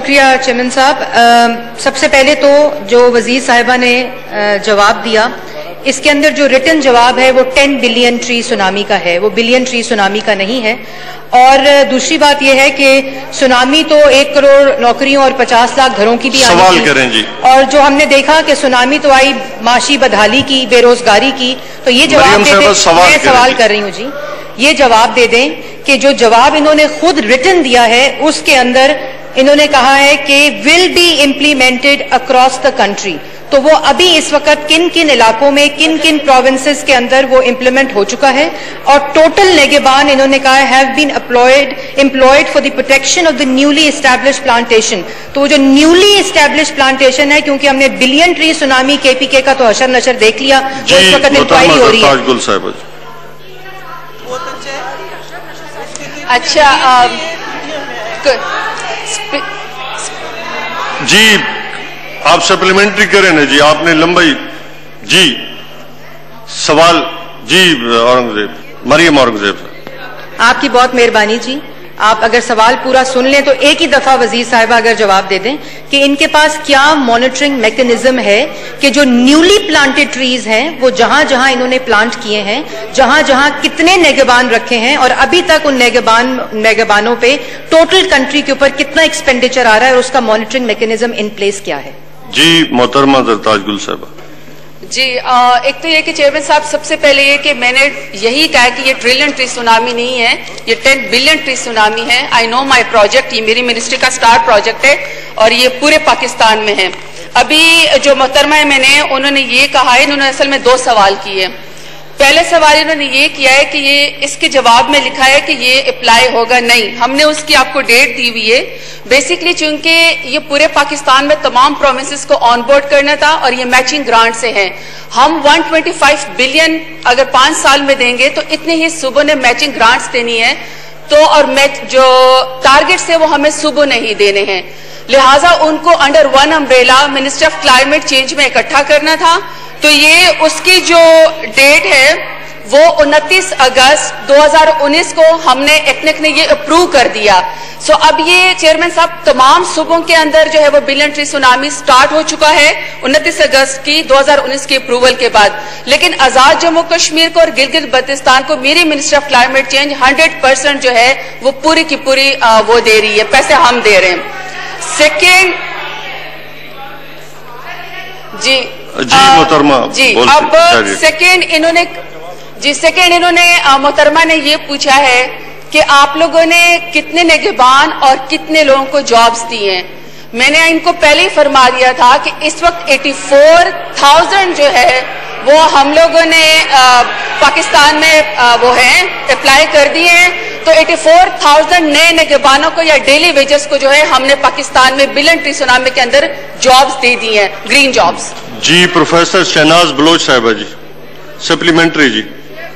شکریہ چیئرمین صاحب. سب سے پہلے تو جو وزیر صاحبہ نے جواب دیا اس کے اندر جو ریٹن جواب ہے وہ 10 بلین ٹری سونامی کا ہے, وہ بلین ٹری سونامی کا نہیں ہے. اور دوسری بات یہ ہے کہ سونامی تو 1 کروڑ نوکریوں اور 50 لاکھ گھروں کی بھی سوال کریں جی. اور جو ہم نے دیکھا کہ سونامی تو آئی معاشی بدحالی کی, بے روزگاری کی. تو یہ جواب دے دیں, میں سوال کر رہی ہوں جی, یہ جواب دے دیں کہ جو جواب انہوں نے خود ریٹن دیا ہے اس کے اندر انہوں نے کہا ہے کہ will be implemented across the country. تو وہ ابھی اس وقت کن کن علاقوں میں کن کن پروونسز کے اندر وہ امپلیمنٹ ہو چکا ہے. اور ٹوٹل نگہبان انہوں نے کہا ہے have been employed for the protection of the newly established plantation. تو وہ جو نیولی اسٹیبلشڈ پلانٹیشن ہے, کیونکہ ہم نے بلین ٹری سونامی KPK کا تو حشر نشر دیکھ لیا, جی اس وقت انکوائری ہو رہی ہے. اچھا جی آپ سپلیمنٹری کریں نا جی, آپ نے لمبائی جی سوال جی. اورنگزیب مریم اورنگزیب آپ کی بہت مہربانی جی, آپ اگر سوال پورا سن لیں تو ایک ہی دفعہ وزیر صاحبہ اگر جواب دے دیں کہ ان کے پاس کیا مانیٹرنگ میکنزم ہے کہ جو نیولی پلانٹڈ ٹریز ہیں وہ جہاں جہاں انہوں نے پلانٹ کیے ہیں جہاں جہاں کتنے نگہبان رکھے ہیں اور ابھی تک ان نگہبانوں پہ ٹوٹل کنٹری کے اوپر کتنا ایکسپینڈیچر آ رہا ہے اور اس کا مانیٹرنگ میکنزم ان پلیس کیا ہے. جی محترمہ زرتاج گل صاحبہ. جی ایک تو یہ کہ چیئرمین صاحب سب سے پہلے یہ کہ میں نے یہی کہا کہ یہ ٹریلین ٹری سونامی نہیں ہے, یہ 10 بلین ٹری سونامی ہے. آئی نو مائی پروجیکٹ, یہ میری منسٹری کا سٹار پروجیکٹ ہے اور یہ پورے پاکستان میں ہے. ابھی جو محترمہ ہے میں نے انہوں نے یہ کہا ہے, انہوں نے اصل میں 2 سوال کیے. پہلے سوال انہوں نے یہ کیا ہے کہ یہ اس کے جواب میں لکھا ہے کہ یہ اپلائی ہوگا. نہیں, ہم نے اس کی آپ کو ڈیٹ دی ہوئی ہے. بیسکلی چونکہ یہ پورے پاکستان میں تمام پروونسز کو آن بورڈ کرنا تھا اور یہ میچنگ گرانٹ سے ہیں. ہم 125 بلین اگر 5 سال میں دیں گے تو اتنے ہی صوبوں نے میچنگ گرانٹس دینی ہے. تو اور جو ٹارگیٹس ہے وہ ہمیں صوبوں نے ہی دینے ہیں, لہٰذا ان کو under one umbrella minister of climate change میں اکٹھا کرنا تھا. تو یہ اس کی جو ڈیٹ ہے وہ 29 اگست 2019 کو ہم نے ایکنک نے یہ اپروو کر دیا. سو اب یہ چیئرمین صاحب تمام صوبوں کے اندر جو ہے وہ بلین ٹری سونامی سٹارٹ ہو چکا ہے 29 اگست کی 2019 کے اپروول کے بعد. لیکن آزاد جموں کشمیر کو اور گلگت بلتستان کو میری منسٹر آف کلائمیٹ چینج 100% جو ہے وہ پوری کی پوری وہ دے رہی ہے, پیسے ہم دے رہے ہیں. سیکنڈ جی محترمہ جی اب سیکنڈ انہوں نے محترمہ نے یہ پوچھا ہے کہ آپ لوگوں نے کتنے نگہبان اور کتنے لوگوں کو جابز دی ہیں. میں نے ان کو پہلے ہی فرما دیا تھا کہ اس وقت 84,000 جو ہے وہ ہم لوگوں نے پاکستان میں وہ ہیں اپلائی کر دیے ہیں. تو 84,000 نئے نگہبانوں کو یا ڈیلی ویجز کو جو ہے ہم نے پاکستان میں بلین ٹری سونامی کے اندر جابز دے دی ہیں, گرین جابز. جی پروفیسر شہناز بلوچ صاحبہ جی سپلیمنٹری. جی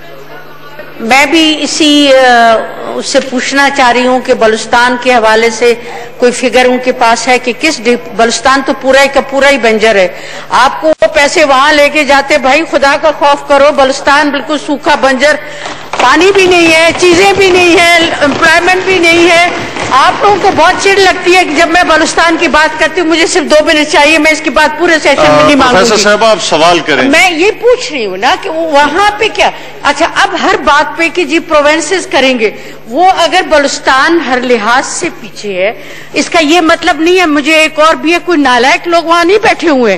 میں بھی اسی اس سے پوچھنا چاہ رہی ہوں کہ بلوچستان کے حوالے سے کوئی فگر ان کے پاس ہے کہ کس بلوچستان تو پورا کا پورا ہی بنجر ہے, آپ کو وہ پیسے وہاں لے کے جاتے, بھائی خدا کا خوف کرو, بلوچستان بالکل سوکھا بنجر, پانی بھی نہیں ہے, چیزیں بھی نہیں ہے, امپلائمنٹ بھی نہیں ہے. آپ لوگوں کو بہت چڑ لگتی ہے کہ جب میں بلوچستان کی بات کرتی ہوں, مجھے صرف 2 منٹ چاہیے, میں اس کی بات پورے سیشن میں نہیں مانگوں گی. پروفیسر صاحب آپ سوال کریں. میں یہ پوچھ رہی ہوں نا کہ وہاں پہ کیا, اچھا اب ہر بات پہ کہ جی پروونسز کریں گے, وہ اگر بلوچستان ہر لحاظ سے پیچھے ہے اس کا یہ مطلب نہیں ہے. مجھے ایک اور بھی ہے, کوئی نالائق لوگ وہاں نہیں بیٹھے ہوئے,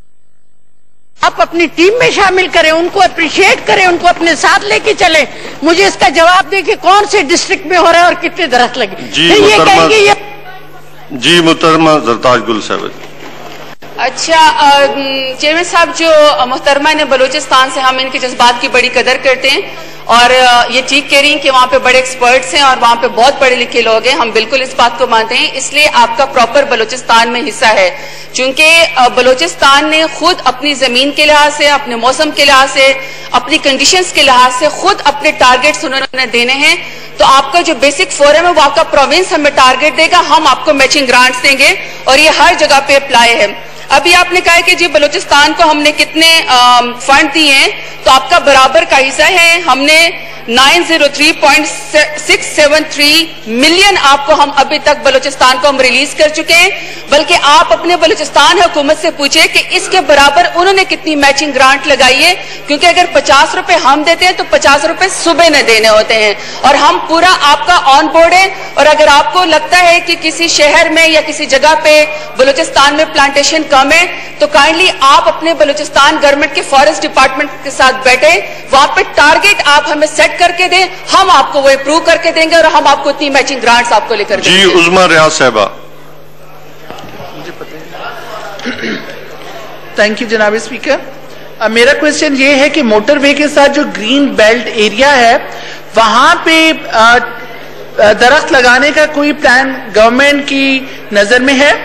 آپ اپنی ٹیم میں شامل کریں, ان کو اپریشیٹ کریں, ان کو اپنے ساتھ لے کے چلیں. مجھے اس کا جواب دیں کہ کون سے ڈسٹرکٹ میں ہو رہا ہے اور کتنے درخت لگے. یہ کہیں گے جی محترمہ زرتاج گل صاحب. اچھا چیئرمین صاحب, جو محترمہ نے بلوچستان سے, ہم ان کے جذبات کی بڑی قدر کرتے ہیں اور یہ ٹھیک کہہ رہی ہیں کہ وہاں پہ بڑے ایکسپرٹس ہیں اور وہاں پہ بہت پڑھے لکھے لوگ ہیں, ہم بالکل اس بات کو مانتے ہیں. اس لیے آپ کا پراپر بلوچستان میں حصہ ہے, چونکہ بلوچستان نے خود اپنی زمین کے لحاظ سے, اپنے موسم کے لحاظ سے, اپنی کنڈیشنز کے لحاظ سے خود اپنے ٹارگیٹس انہوں نے دینے ہیں. تو آپ کا جو بیسک فورم ہے وہ آپ کا پروونس ہمیں ٹارگیٹ دے گا, ہم آپ کو میچنگ گرانٹس دیں گے اور یہ ہر جگہ پہ اپلائی ہے. ابھی آپ نے کہا کہ جی بلوچستان کو ہم نے کتنے فنڈ دیے ہیں, تو آپ کا برابر کا حصہ ہے. ہم نے 903.673 ملین آپ کو ہم ابھی تک بلوچستان کو ہم ریلیز کر چکے ہیں. بلکہ آپ اپنے بلوچستان حکومت سے پوچھیں کہ اس کے برابر انہوں نے کتنی میچنگ گرانٹ لگائی ہے, کیونکہ اگر 50 روپے ہم دیتے ہیں تو 50 روپے صوبے نے دینے ہوتے ہیں, اور ہم پورا آپ کا آن بورڈ ہے. اور اگر آپ کو لگتا ہے کہ کسی شہر میں یا کسی جگہ پہ بلوچستان میں پلانٹیشن کم ہے, تو کائنڈلی آپ اپنے بلوچستان گورنمنٹ کے فارسٹ ڈپارٹمنٹ کے ساتھ بیٹھے, وہاں پہ ٹارگیٹ آپ ہمیں سیٹ کر کے دیں, ہم آپ کو وہ اپروو کر کے دیں گے, اور ہم آپ کو اتنی میچنگ گرانٹس آپ کو لے کر دیں گے. جی عظما ریاض صاحبہ. تھینک یو جناب اسپیکر. میرا کوشچن یہ ہے کہ موٹر وے کے ساتھ جو گرین بیلٹ ایریا ہے وہاں پہ درخت لگانے کا کوئی پلان گورنمنٹ کی نظر میں ہے؟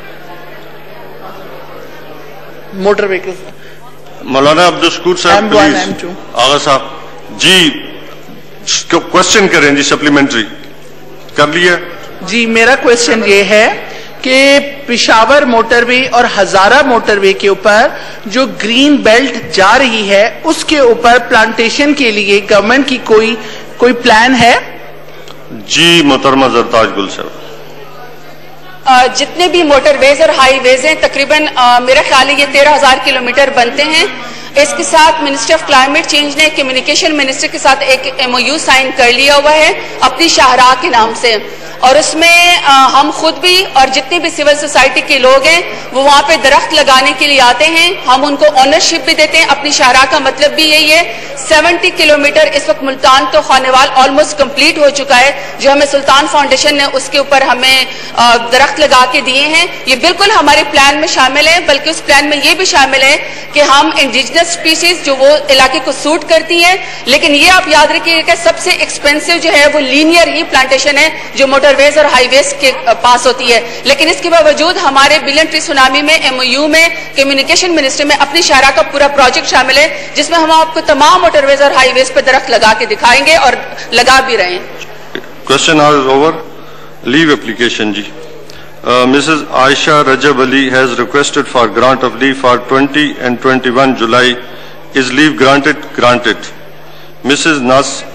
موٹر وے کے ساتھ مولانا عبدالشکور صاحب پلیز. آغا صاحب جی کوشچن کریں جی, سپلیمنٹری کر لیا. جی میرا کوشچن یہ ہے کہ پشاور موٹر وے اور ہزارہ موٹر وے کے اوپر جو گرین بیلٹ جا رہی ہے اس کے اوپر پلانٹیشن کے لیے گورنمنٹ کی کوئی پلان ہے؟ جی محترمہ زرتاج گل صاحب. جتنے بھی موٹر ویز اور ہائی ویز ہیں تقریباً میرا خیال ہے یہ 13,000 کلومیٹر بنتے ہیں. اس کے ساتھ منسٹر آف کلائمیٹ چینج نے کمیونیکیشن منسٹر کے ساتھ ایک MOU سائن کر لیا ہوا ہے اپنی شاہراہ کے نام سے, اور اس میں ہم خود بھی اور جتنے بھی سول سوسائٹی کے لوگ ہیں وہ وہاں پہ درخت لگانے کے لیے آتے ہیں. ہم ان کو اونرشپ بھی دیتے ہیں. اپنی شاہراہ کا مطلب بھی یہی ہے. 70 کلومیٹر اس وقت ملتان تو خانوال آلموسٹ کمپلیٹ ہو چکا ہے, جو ہمیں سلطان فاؤنڈیشن نے اس کے اوپر ہمیں درخت لگا کے دیے ہیں. یہ بالکل ہمارے پلان میں شامل ہے, بلکہ اس پلان میں یہ بھی شامل ہے کہ ہم انڈیجنس اسپیشیز جو وہ علاقے کو سوٹ کرتی ہیں, لیکن یہ آپ یاد رکھیے کہ سب سے ایکسپینسو جو ہے وہ لینئر ہی پلانٹیشن ہے جو موٹر ویز اور ہائی ویز کے پاس ہوتی ہے. لیکن اس کے باوجود ہمارے بلین ٹری سونامی میں MOU میں کمیونیکیشن منسٹر میں اپنی شاہراہ کا پورا پروجیکٹ شامل ہے, جس میں ہم آپ کو تمام موٹر ویز اور ہائی ویز پہ درخت لگا کے دکھائیں گے اور لگا بھی رہے ہیں. Question are over. Leave application جی. Mrs. Aisha Rajab Ali has requested for grant of leave for 20 and 21 July. Is leave granted? Granted. Mrs.